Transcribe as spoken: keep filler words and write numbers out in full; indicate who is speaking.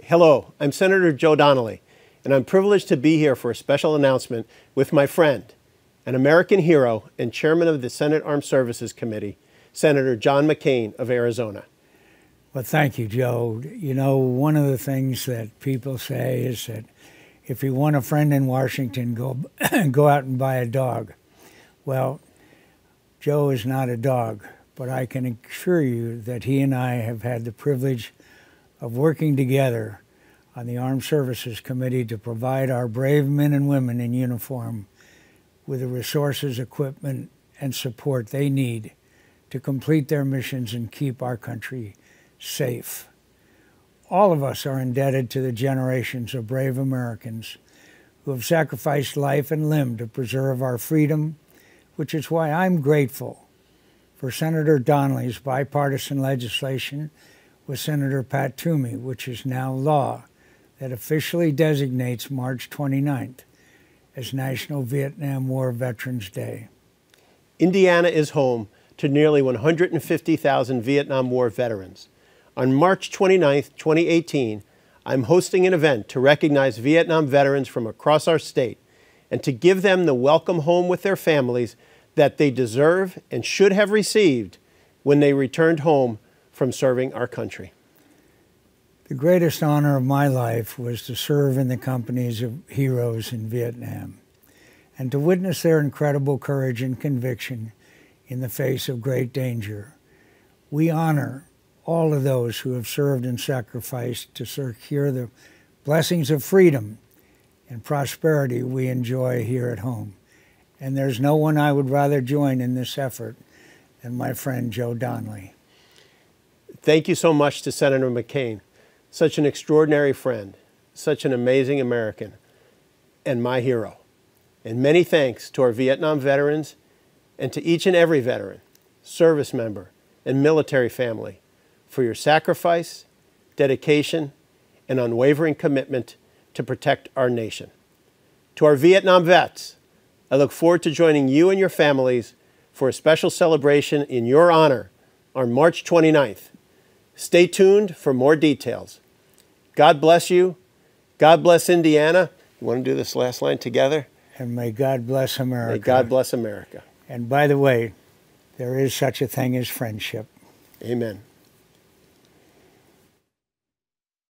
Speaker 1: hello, I'm Senator Joe Donnelly, and I'm privileged to be here for a special announcement with my friend, an American hero and chairman of the Senate Armed Services Committee, Senator John McCain of Arizona.
Speaker 2: Well, thank you, Joe. You know, one of the things that people say is that if you want a friend in Washington, go, go out and buy a dog. Well, Joe is not a dog, but I can assure you that he and I have had the privilege of working together on the Armed Services Committee to provide our brave men and women in uniform with the resources, equipment, and support they need to complete their missions and keep our country safe. All of us are indebted to the generations of brave Americans who have sacrificed life and limb to preserve our freedom, which is why I'm grateful for Senator Donnelly's bipartisan legislation with Senator Pat Toomey, which is now law, that officially designates March twenty-ninth as National Vietnam War Veterans Day.
Speaker 1: Indiana is home to nearly one hundred fifty thousand Vietnam War veterans. On March twenty-ninth, twenty eighteen, I'm hosting an event to recognize Vietnam veterans from across our state and to give them the welcome home with their families that they deserve and should have received when they returned home from serving our country.
Speaker 2: The greatest honor of my life was to serve in the companies of heroes in Vietnam and to witness their incredible courage and conviction in the face of great danger. We honor all of those who have served and sacrificed to secure the blessings of freedom and prosperity we enjoy here at home. And there's no one I would rather join in this effort than my friend Joe Donnelly.
Speaker 1: Thank you so much to Senator McCain, such an extraordinary friend, such an amazing American, and my hero. And many thanks to our Vietnam veterans and to each and every veteran, service member, and military family for your sacrifice, dedication, and unwavering commitment to protect our nation. To our Vietnam vets, I look forward to joining you and your families for a special celebration in your honor on March twenty-ninth. Stay tuned for more details. God bless you. God bless Indiana. You want to do this last line together?
Speaker 2: And may God bless America.
Speaker 1: May God bless America.
Speaker 2: And by the way, there is such a thing as friendship.
Speaker 1: Amen.